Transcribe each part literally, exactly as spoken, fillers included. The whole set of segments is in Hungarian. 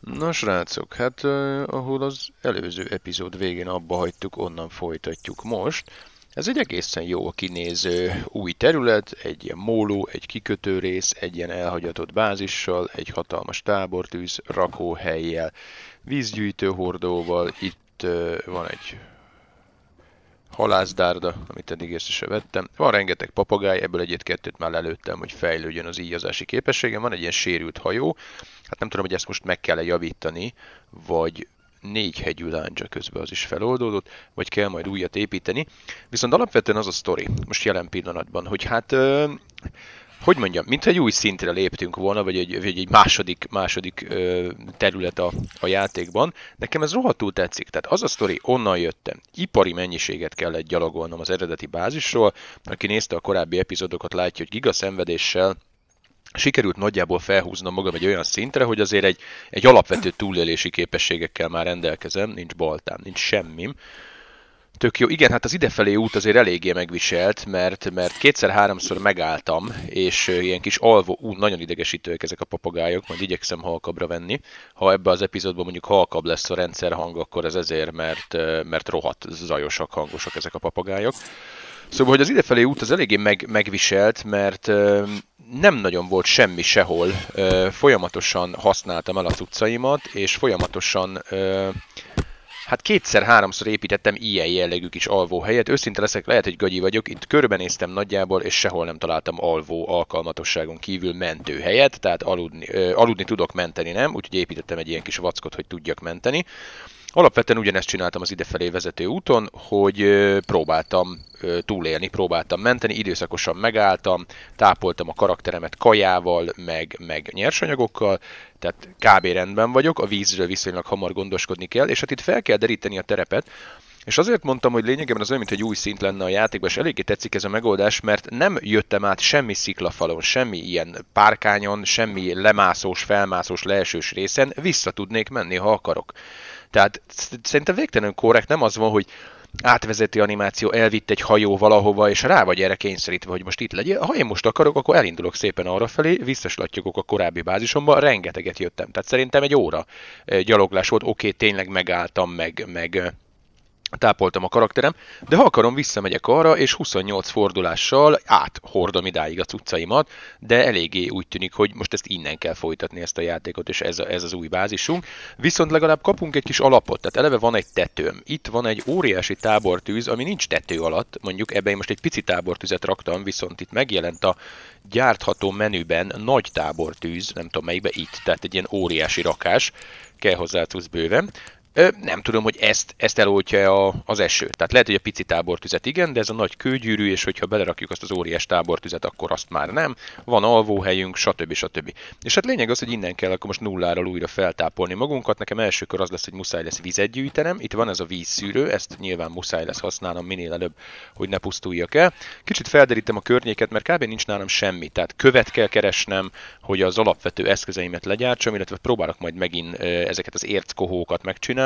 Na srácok, hát uh, ahol az előző epizód végén abba hagytuk, onnan folytatjuk most. Ez egy egészen jó kinéző új terület, egy ilyen móló, egy kikötőrész, egy ilyen elhagyatott bázissal, egy hatalmas tábortűz, rakóhellyel, vízgyűjtő hordóval, itt uh, van egy halászdárda, amit eddig észre se vettem. Van rengeteg papagáj, ebből egyet-kettőt már lelőttem, hogy fejlődjön az íjazási képességem. Van egy ilyen sérült hajó, hát nem tudom, hogy ezt most meg kell-e javítani, vagy négy hegyű láncsa közben az is feloldódott, vagy kell majd újat építeni. Viszont alapvetően az a sztori, most jelen pillanatban, hogy hát... Ö, hogy mondjam, mintha egy új szintre léptünk volna, vagy egy, vagy egy második, második ö, terület a, a játékban. Nekem ez rohadtul tetszik. Tehát az a sztori, onnan jöttem. Ipari mennyiséget kellett gyalogolnom az eredeti bázisról. Aki nézte a korábbi epizódokat, látja, hogy gigaszenvedéssel sikerült nagyjából felhúznom magam egy olyan szintre, hogy azért egy, egy alapvető túlélési képességekkel már rendelkezem. Nincs baltám, nincs semmim. Tök jó. Igen, hát az idefelé út azért eléggé megviselt, mert, mert kétszer-háromszor megálltam, és ilyen kis alvó, ú, nagyon idegesítőek ezek a papagájok, majd igyekszem halkabbra venni. Ha ebbe az epizódban mondjuk halkabb lesz a rendszerhang, akkor ez ezért, mert, mert rohadt zajosak, hangosak ezek a papagájok. Szóval, hogy az idefelé út az eléggé meg, megviselt, mert nem nagyon volt semmi sehol. Folyamatosan használtam el a cuccaimat, és folyamatosan... Hát kétszer-háromszor építettem ilyen jellegű kis alvóhelyet. Őszinte leszek, lehet, hogy gagyi vagyok. Itt körbenéztem nagyjából, és sehol nem találtam alvó alkalmatosságon kívül mentőhelyet. Tehát aludni, ö, aludni tudok, menteni nem, úgyhogy építettem egy ilyen kis vackot, hogy tudjak menteni. Alapvetően ugyanezt csináltam az idefelé vezető úton, hogy próbáltam túlélni, próbáltam menteni, időszakosan megálltam, tápoltam a karakteremet kajával, meg, meg nyersanyagokkal, tehát kb. Rendben vagyok, a vízről viszonylag hamar gondoskodni kell, és hát itt fel kell deríteni a terepet, és azért mondtam, hogy lényegében az olyan, mint egy új szint lenne a játékban, és eléggé tetszik ez a megoldás, mert nem jöttem át semmi sziklafalon, semmi ilyen párkányon, semmi lemászós, felmászós, leesős részen, vissza tudnék menni, ha akarok. Tehát szerintem végtelenül korrekt, nem az van, hogy átvezető animáció, elvitt egy hajó valahova, és rá vagy erre kényszerítve, hogy most itt legyél. Ha én most akarok, akkor elindulok szépen arrafelé, visszaslattyogok a korábbi bázisomba, rengeteget jöttem. Tehát szerintem egy óra gyaloglás volt, oké, okay, tényleg megálltam, meg, meg tápoltam a karakterem, de ha akarom, visszamegyek arra, és huszonnyolc fordulással áthordom idáig a cuccaimat, de eléggé úgy tűnik, hogy most ezt innen kell folytatni, ezt a játékot, és ez, a, ez az új bázisunk. Viszont legalább kapunk egy kis alapot, tehát eleve van egy tetőm. Itt van egy óriási tábortűz, ami nincs tető alatt, mondjuk ebben én most egy pici tábortüzet raktam, viszont itt megjelent a gyártható menüben nagy tábortűz, nem tudom melyikbe, itt, tehát egy ilyen óriási rakás, kell hozzá cucc bőven. Nem tudom, hogy ezt, ezt eloltja az eső. Tehát lehet, hogy a pici tábortüzet igen, de ez a nagy kőgyűrű, és hogyha belerakjuk azt az óriás tábortüzet, akkor azt már nem. Van alvóhelyünk, stb. stb. És hát lényeg az, hogy innen kell akkor most nulláról újra feltápolni magunkat. Nekem elsőkor az lesz, hogy muszáj lesz vizet gyűjtenem. Itt van ez a vízszűrő, ezt nyilván muszáj lesz használnom minél előbb, hogy ne pusztuljak el. Kicsit felderítem a környéket, mert kb. Nincs nálam semmi. Tehát követ kell keresnem, hogy az alapvető eszközeimet legyártsam, illetve próbálok majd megint ezeket az érckohókat megcsinálni.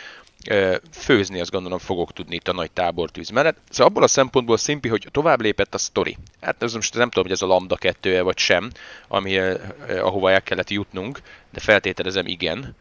Főzni azt gondolom fogok tudni itt a nagy tábortűz mellett. Szóval abból a szempontból szimpi, hogy tovább lépett a sztori. Hát ez most nem tudom, hogy ez a Lambda kettő vagy sem, ami, ahova el kellett jutnunk, de feltételezem igen.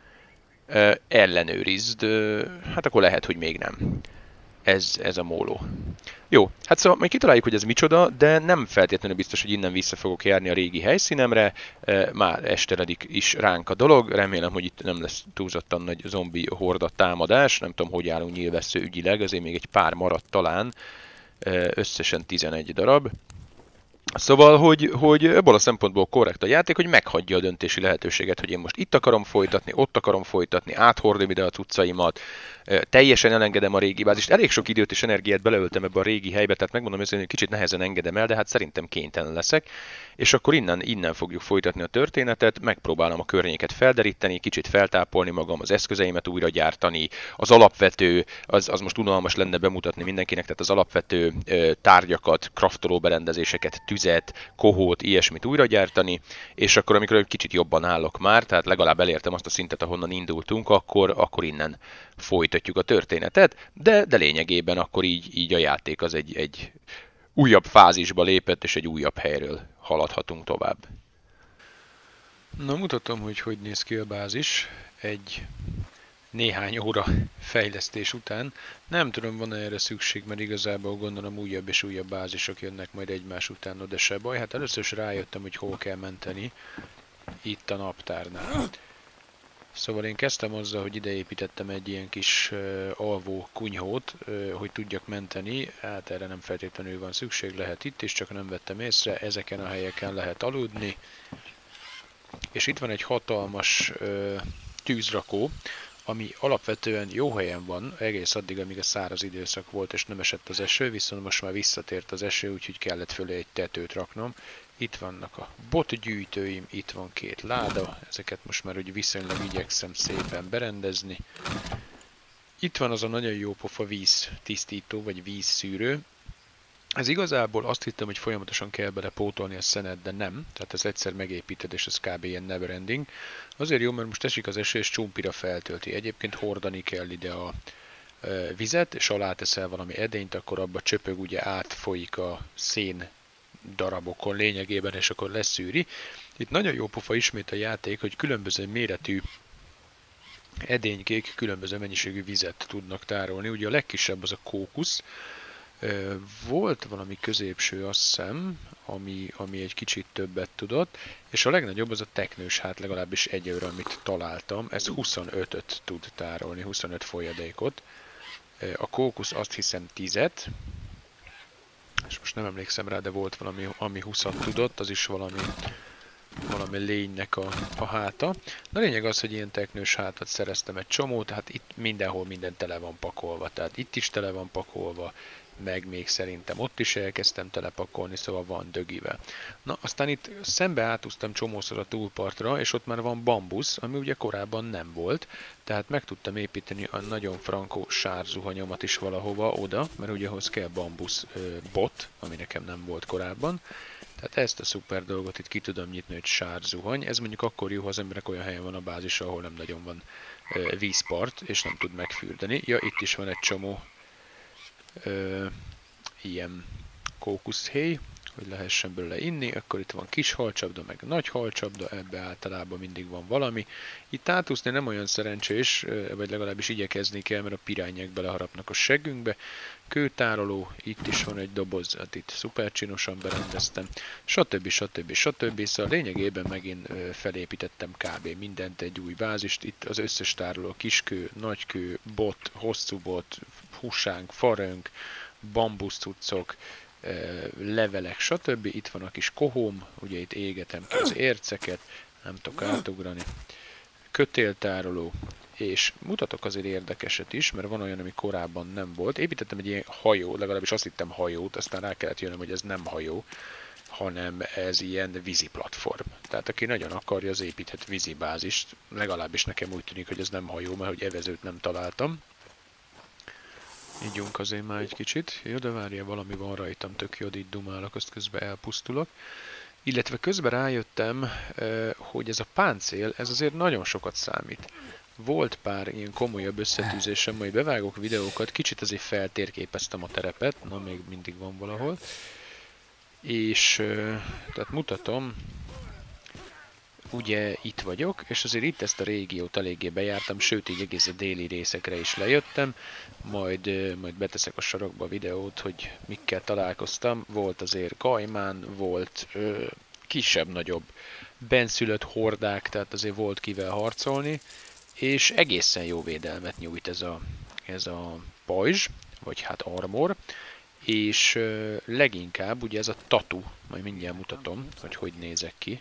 Ellenőrizd, hát akkor lehet, hogy még nem. Ez, ez a móló. Jó, hát szóval majd kitaláljuk, hogy ez micsoda, de nem feltétlenül biztos, hogy innen vissza fogok járni a régi helyszínemre. Már esteledik is ránk a dolog, remélem, hogy itt nem lesz túlzottan nagy zombi horda támadás, nem tudom, hogy állunk nyilvessző ügyileg, azért még egy pár maradt talán, összesen tizenegy darab. Szóval, hogy, hogy ebből a szempontból korrekt a játék, hogy meghagyja a döntési lehetőséget, hogy én most itt akarom folytatni, ott akarom folytatni, áthordom ide a cuccaimat, teljesen elengedem a régi bázist. Elég sok időt és energiát beleöltem ebbe a régi helybe, tehát megmondom őszintén, hogy kicsit nehezen engedem el, de hát szerintem kénytelen leszek. És akkor innen, innen fogjuk folytatni a történetet, megpróbálom a környéket felderíteni, kicsit feltápolni magam, az eszközeimet újra gyártani, az alapvető, az, az most unalmas lenne bemutatni mindenkinek, tehát az alapvető ö, tárgyakat, craftoló berendezéseket, tüzet, kohót, ilyesmit újra gyártani, és akkor amikor egy kicsit jobban állok már, tehát legalább elértem azt a szintet, ahonnan indultunk, akkor, akkor innen folytatjuk a történetet, de, de lényegében akkor így, így a játék az egy, egy újabb fázisba lépett, és egy újabb helyről haladhatunk tovább. Na, mutatom, hogy hogy néz ki a bázis egy néhány óra fejlesztés után. Nem tudom, van-e erre szükség, mert igazából gondolom újabb és újabb bázisok jönnek majd egymás után, de se baj. Hát először is rájöttem, hogy hol kell menteni, itt a naptárnál. Szóval én kezdtem azzal, hogy ide építettem egy ilyen kis uh, alvó kunyhót, uh, hogy tudjak menteni. Hát erre nem feltétlenül van szükség, lehet itt is, csak nem vettem észre. Ezeken a helyeken lehet aludni. És itt van egy hatalmas uh, tűzrakó, ami alapvetően jó helyen van, egész addig, amíg a száraz időszak volt, és nem esett az eső, viszont most már visszatért az eső, úgyhogy kellett fölé egy tetőt raknom. Itt vannak a botgyűjtőim, itt van két láda, ezeket most már úgy viszonylag igyekszem szépen berendezni. Itt van az a nagyon jó pofa víztisztító, vagy vízszűrő. Ez igazából azt hittem, hogy folyamatosan kell bele pótolni a szenet, de nem. Tehát ez egyszer megépíted, és ez kb. Ilyen never ending. Azért jó, mert most esik az eső, és csumpira feltölti. Egyébként hordani kell ide a e, vizet, és alá teszel valami edényt, akkor abba csöpög, ugye átfolyik a szén darabokon lényegében, és akkor leszűri. Itt nagyon jó pofa ismét a játék, hogy különböző méretű edénykék különböző mennyiségű vizet tudnak tárolni. Ugye a legkisebb az a kókusz. Volt valami középső, azt hiszem, ami, ami egy kicsit többet tudott, és a legnagyobb az a teknős, hát legalábbis egyőre, amit találtam, ez huszonötöt tud tárolni, huszonöt folyadékot. A kókusz azt hiszem tízet, és most nem emlékszem rá, de volt valami, ami huszat tudott, az is valami, valami lénynek a, a háta. Na, lényeg az, hogy ilyen teknős hátat szereztem egy csomót, tehát itt mindenhol minden tele van pakolva, tehát itt is tele van pakolva, meg még szerintem ott is elkezdtem telepakolni, szóval van dögivel. Na, aztán itt szembe átúztam csomószor a túlpartra, és ott már van bambusz, ami ugye korábban nem volt, tehát meg tudtam építeni a nagyon frankó sárzuhanyomat is valahova oda, mert ugye ahhoz kell bambusz ö, bot, ami nekem nem volt korábban. Tehát ezt a szuper dolgot itt ki tudom nyitni, hogy sárzuhany. Ez mondjuk akkor jó, ha az emberek olyan helyen van a bázis, ahol nem nagyon van ö, vízpart, és nem tud megfürdeni. Ja, itt is van egy csomó Ö, ilyen kókuszhéj, hogy lehessen belőle inni, akkor itt van kis halcsapda, meg nagy halcsapda, ebbe általában mindig van valami. Itt átúszni nem olyan szerencsés, vagy legalábbis igyekezni kell, mert a pirányek beleharapnak a seggünkbe. Kőtároló, itt is van egy doboz, hát itt szuper csinosan berendeztem, stb. stb. stb. Szóval lényegében megint felépítettem kb. Mindent, egy új bázist, itt az összes tároló, kiskő, nagykő, bot, hosszú bot, húsánk, farönk, bambuszcuccok, levelek, stb. Itt van a kis kohóm, ugye itt égetem ki az érceket, nem tudok átugrani. Kötéltároló, és mutatok azért érdekeset is, mert van olyan, ami korábban nem volt. Építettem egy ilyen hajó, legalábbis azt hittem hajót, aztán rá kellett jönnöm, hogy ez nem hajó, hanem ez ilyen vízi platform. Tehát aki nagyon akarja, az építhet vízibázist. Legalábbis nekem úgy tűnik, hogy ez nem hajó, mert hogy evezőt nem találtam. Ígyunk azért már egy kicsit. Jó, de várja, valami van rajtam, tök jó, így dumálok, azt közben elpusztulok. Illetve közben rájöttem, hogy ez a páncél, ez azért nagyon sokat számít. Volt pár ilyen komolyabb összetűzésem, majd bevágok videókat, kicsit azért feltérképeztem a terepet, na még mindig van valahol. És tehát mutatom, ugye itt vagyok, és azért itt ezt a régiót eléggé bejártam, sőt így egész a déli részekre is lejöttem, majd, majd beteszek a sarokba a videót, hogy mikkel találkoztam. Volt azért kajmán, volt ö, kisebb-nagyobb benszülött hordák, tehát azért volt kivel harcolni, és egészen jó védelmet nyújt ez a, ez a pajzs, vagy hát armor, és ö, leginkább ugye ez a tatu, majd mindjárt mutatom, hogy hogy nézek ki.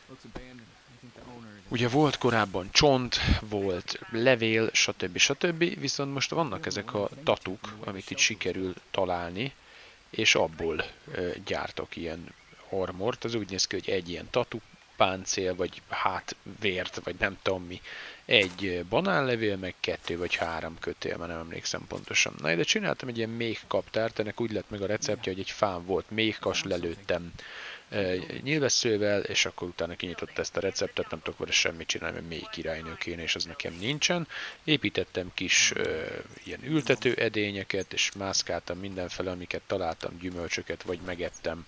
Ugye volt korábban csont, volt levél, stb. stb. Viszont most vannak ezek a tatuk, amit itt sikerül találni, és abból ö, gyártok ilyen armort. Az úgy néz ki, hogy egy ilyen tatu páncél, vagy hátvért, vagy nem tudom mi. Egy banánlevél, meg kettő vagy három kötél, mert nem emlékszem pontosan. Na, de csináltam egy ilyen méhkaptárt, ennek úgy lett meg a receptje, hogy egy fán volt méhkas, lelőttem nyilvesszővel, és akkor utána kinyitott ezt a receptet, nem tudok vele semmit csinálni, mert mély királynő kéne, és az nekem nincsen. Építettem kis ö, ilyen ültető edényeket, és mászkáltam mindenfele, amiket találtam, gyümölcsöket, vagy megettem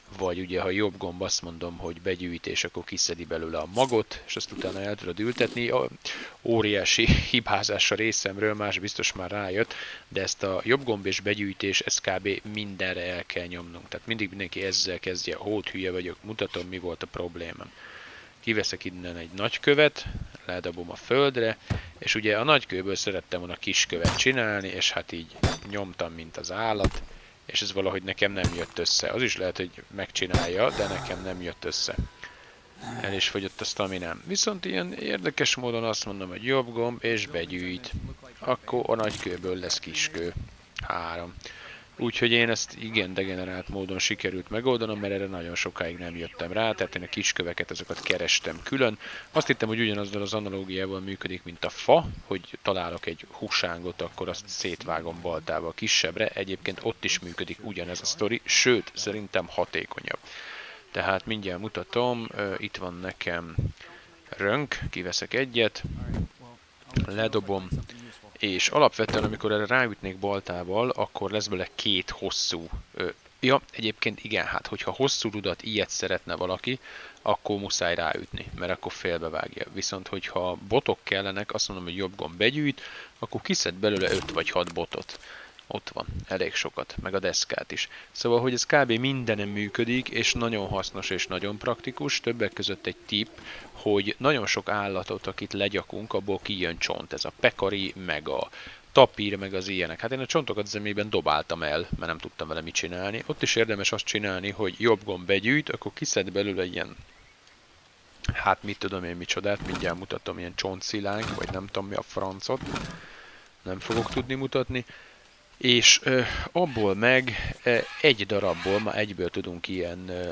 vagy ugye ha jobb gomb azt mondom, hogy begyűjtés, akkor kiszedi belőle a magot, és azt utána el tudod ültetni. Óriási hibázás a részemről, más biztos már rájött, de ezt a jobb gomb és begyűjtés, ezt kb. Mindenre el kell nyomnunk. Tehát mindig mindenki ezzel kezdje, hót hülye vagyok, mutatom mi volt a problémám. Kiveszek innen egy nagykövet, ledobom a földre, és ugye a nagykőből szerettem volna kiskövet csinálni, és hát így nyomtam, mint az állat, és ez valahogy nekem nem jött össze. Az is lehet, hogy megcsinálja, de nekem nem jött össze. El is fogyott a staminám. Viszont ilyen érdekes módon azt mondom, hogy jobb gomb és begyűjt. Akkor a nagykőből lesz kiskő. Három. Úgyhogy én ezt igen degenerált módon sikerült megoldanom, mert erre nagyon sokáig nem jöttem rá, tehát én a kisköveket, ezeket kerestem külön. Azt hittem, hogy ugyanazzal az analógiával működik, mint a fa, hogy találok egy húsángot, akkor azt szétvágom baltával kisebbre. Egyébként ott is működik ugyanez a sztori, sőt, szerintem hatékonyabb. Tehát mindjárt mutatom, itt van nekem rönk, kiveszek egyet, ledobom, és alapvetően, amikor erre ráütnék baltával, akkor lesz bele két hosszú. Ö, ja, egyébként igen, hát hogyha hosszú rudat ilyet szeretne valaki, akkor muszáj ráütni, mert akkor félbevágja. Viszont hogyha botok kellenek, azt mondom, hogy jobb gomb begyűjt, akkor kiszed belőle öt vagy hat botot. Ott van, elég sokat, meg a deszkát is. Szóval, hogy ez kb. Mindenem működik, és nagyon hasznos és nagyon praktikus. Többek között egy tipp, hogy nagyon sok állatot, akit legyakunk, abból kijön csont. Ez a pekari, meg a tapír, meg az ilyenek. Hát én a csontokat zömében dobáltam el, mert nem tudtam vele mit csinálni. Ott is érdemes azt csinálni, hogy jobb gomb begyűjt, akkor kiszed belőle ilyen, hát mit tudom én micsodát, mindjárt mutatom, ilyen csontszilány, vagy nem tudom mi a francot. Nem fogok tudni mutatni. És ö, abból meg ö, egy darabból már egyből tudunk ilyen ö,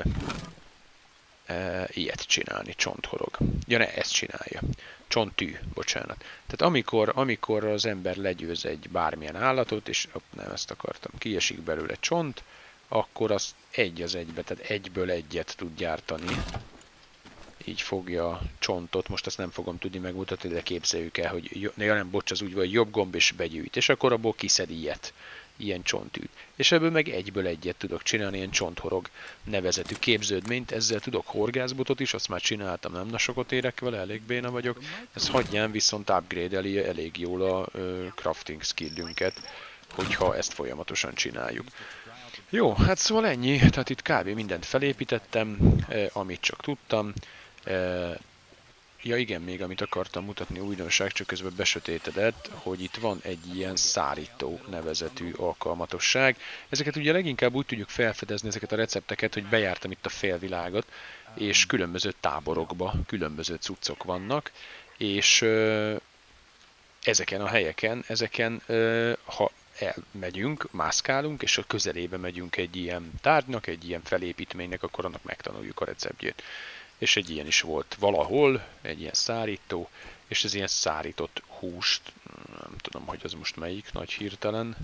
ö, ilyet csinálni, csonthorog. Ja ne, ezt csinálja. Csonttű, bocsánat. Tehát amikor, amikor az ember legyőz egy bármilyen állatot, és op, nem ezt akartam, kiesik belőle csont, akkor az egy az egybe, tehát egyből egyet tud gyártani. Így fogja a csontot, most azt nem fogom tudni megmutatni, de képzeljük el, hogy ja nem, bocs, az úgy van, hogy jobb gomb és begyűjt, és akkor abból kiszed ilyet, ilyen csontűt. És ebből meg egyből egyet tudok csinálni, ilyen csonthorog nevezetű képződményt, ezzel tudok horgászbotot is, azt már csináltam, nem na sokat érek vele, elég béna vagyok. Ez hagyján viszont upgrade-eli elég jól a ö, crafting skillünket, hogyha ezt folyamatosan csináljuk. Jó, hát szóval ennyi, tehát itt kb. Mindent felépítettem, eh, amit csak tudtam. Eh, ja igen, még amit akartam mutatni, újdonság, csak közben besötétedett, hogy itt van egy ilyen szárító nevezetű alkalmatosság. Ezeket ugye leginkább úgy tudjuk felfedezni, ezeket a recepteket, hogy bejártam itt a félvilágot, és különböző táborokba különböző cuccok vannak, és eh, ezeken a helyeken, ezeken, eh, ha elmegyünk, mászkálunk, és a közelébe megyünk egy ilyen tárgynak, egy ilyen felépítménynek, akkor annak megtanuljuk a receptjét. És egy ilyen is volt valahol, egy ilyen szárító, és ez ilyen szárított húst, nem tudom, hogy az most melyik, nagy hirtelen.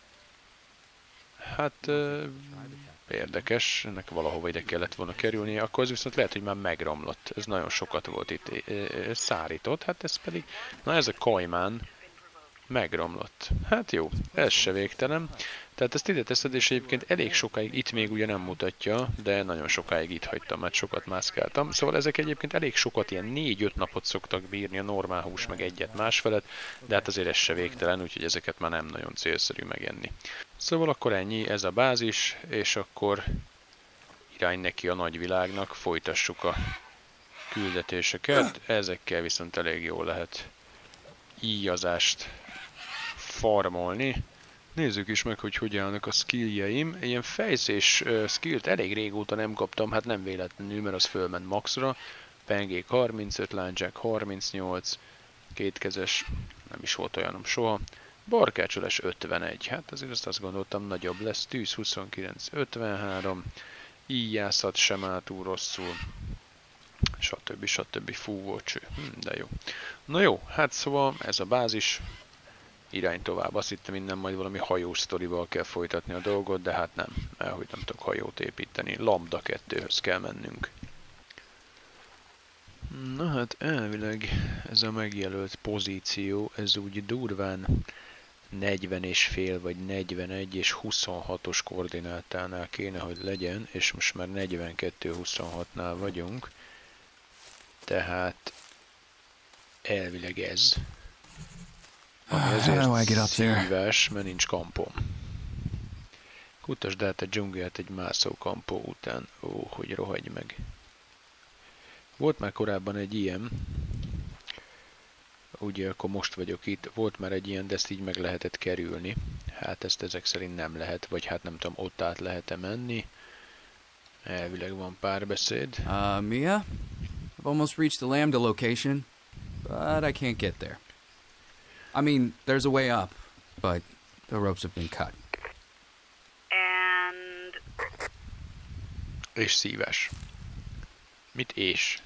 Hát érdekes, ennek valahova ide kellett volna kerülnie, akkor az viszont lehet, hogy már megromlott. Ez nagyon sokat volt itt szárított, hát ez pedig, na ez a kajmán, megromlott. Hát jó, ez se végtelen. Tehát ezt ide teszed, és egyébként elég sokáig, itt még ugye nem mutatja, de nagyon sokáig itt hagytam, mert sokat mászkáltam. Szóval ezek egyébként elég sokat, ilyen négy-öt napot szoktak bírni a normál hús, meg egyet másfelet, de hát azért ez se végtelen, úgyhogy ezeket már nem nagyon célszerű megenni. Szóval akkor ennyi, ez a bázis, és akkor irány neki a nagyvilágnak, folytassuk a küldetéseket. Ezekkel viszont elég jól lehet íjazást farmolni. Nézzük is meg, hogy hogy állnak a skilljeim. Ilyen fejszés uh, skillt elég régóta nem kaptam, hát nem véletlenül, mert az fölment maxra. Pengék harmincöt, lándzsák harmincnyolc, kétkezes, nem is volt olyanom soha. Barkácsolás ötvenegy, hát azért azt, azt gondoltam nagyobb lesz. Tűz huszonkilenc, ötvenhárom, íjászat sem áll túl rosszul. Stb. Stb. Fúvócső, hm, de jó. Na jó, hát szóval ez a bázis. Irány tovább. Azt hittem, innen majd valami hajós sztorival kell folytatni a dolgot, de hát nem, mert hogy nem tudok hajót építeni. Lambda kettőhöz kell mennünk. Na hát elvileg ez a megjelölt pozíció, ez úgy durván negyven és fél, vagy negyvenegy és huszonhatos koordinátánál kéne, hogy legyen, és most már negyvenkettő huszonhatnál vagyunk, tehát elvileg ez. Ami ezért szívás, mert nincs kampom. Kutasd át a dzsungelt egy mászó kampó után. Ó, hogy rohagy meg. Volt már korábban egy ilyen, ugye akkor most vagyok itt, volt már egy ilyen, de ezt így meg lehetett kerülni. Hát ezt ezek szerint nem lehet, vagy hát nem tudom, ott át lehet-e menni. Elvileg van párbeszéd. Uh, Mia? I've almost reached the Lambda location, but I can't get there. I mean, there's a way up, but the ropes have been cut. And... És szívás. Mit és?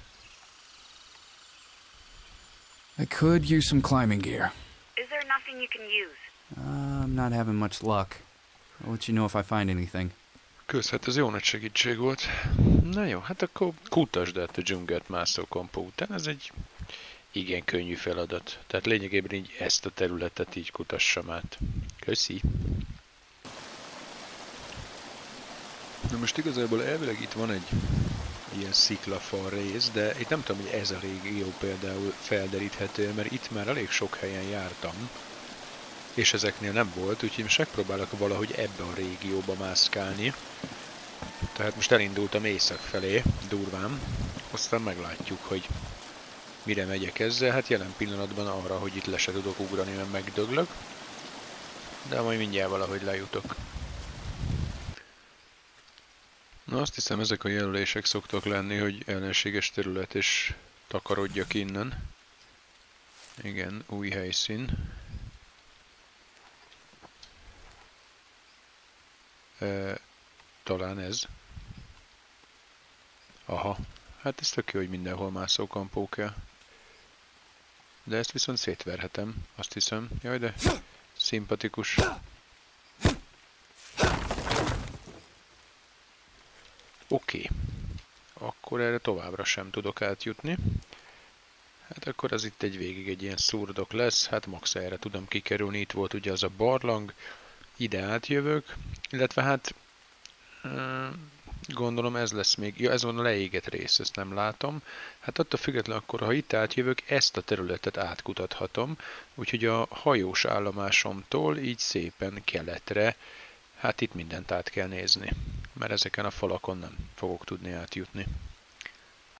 I could use some climbing gear. Is there nothing you can use? Uh, I'm not having much luck. I'll let you know if I find anything. Kösz, hát ez jó nagy segítség volt. Na jó, hát akkor kutasd át a dzsungelt mászó kampó után. Ez egy igen könnyű feladat. Tehát lényegében így ezt a területet így kutassam át. Köszi! Na most igazából elvileg itt van egy ilyen sziklafal rész, de itt nem tudom, hogy ez a régió például felderíthető, mert itt már elég sok helyen jártam, és ezeknél nem volt, úgyhogy most megpróbálok valahogy ebbe a régióba mászkálni. Tehát most elindultam észak felé, durván, aztán meglátjuk, hogy mire megyek ezzel. Hát jelen pillanatban arra, hogy itt le se tudok ugrani, mert megdöglök, de majd mindjárt valahogy lejutok. Na azt hiszem, ezek a jelölések szoktak lenni, hogy ellenséges terület és takarodjak innen. Igen, új helyszín. E, talán ez. Aha, hát ez tök jó, hogy mindenhol mászókampó kell. De ezt viszont szétverhetem, azt hiszem. Jaj, de szimpatikus. Oké, okay. Akkor erre továbbra sem tudok átjutni. Hát akkor az itt egy végig egy ilyen szurdok lesz, hát max erre tudom kikerülni, itt volt ugye az a barlang, ide átjövök, illetve hát gondolom ez lesz még, ja ez van a leégett rész, ezt nem látom. Hát attól függetlenül akkor, ha itt átjövök, ezt a területet átkutathatom, úgyhogy a hajós állomásomtól így szépen keletre, hát itt mindent át kell nézni, mert ezeken a falakon nem fogok tudni átjutni.